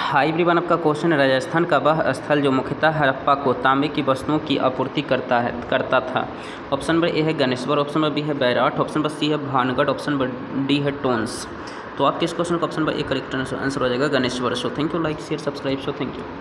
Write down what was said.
High everyone, आपका question है राजस्थान का वह स्थल जो मुख्यतः हड़प्पा को तांबे की वस्तुओं की आपूर्ति करता था। ऑप्शन नंबर ए है गणेश्वर, ऑप्शन नंबर बी है बैराट, ऑप्शन नंबर सी है भानगढ़, ऑप्शन नंबर डी है टोंस। तो आपके इस क्वेश्चन का option number A correct answer हो जाएगा Ganeshwar. So thank you, like share subscribe. So thank you.